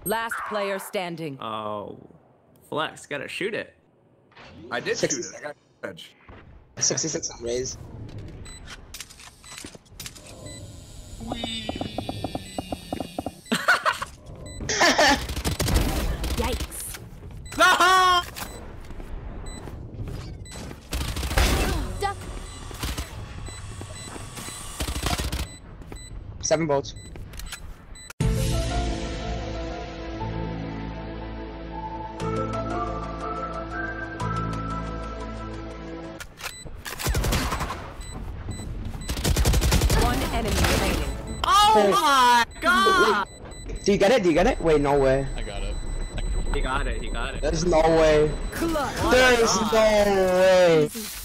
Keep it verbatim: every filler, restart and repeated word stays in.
Last player standing. Oh, Flex, gotta shoot it. I did shoot it. I got edge. sixty-six on raise. Yikes. No! Duck. Seven bolts. One enemy remaining. Oh my god! Do you get it? Do you get it? Wait, no way. I got it. He got it, he got it. There's no way. Clutch. There's no way.